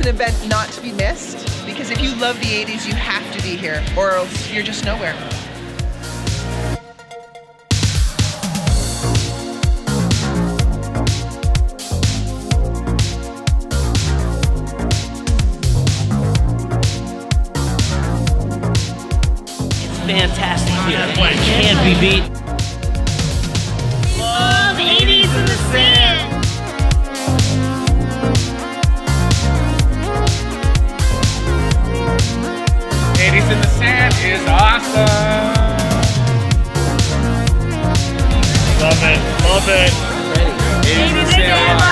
an event not to be missed, because if you love the 80s, you have to be here, or else you're just nowhere. Fantastic here. It can't be beat. Love 80s in the sand. 80s in the sand is awesome. Love it. Love it. 80s in the sand.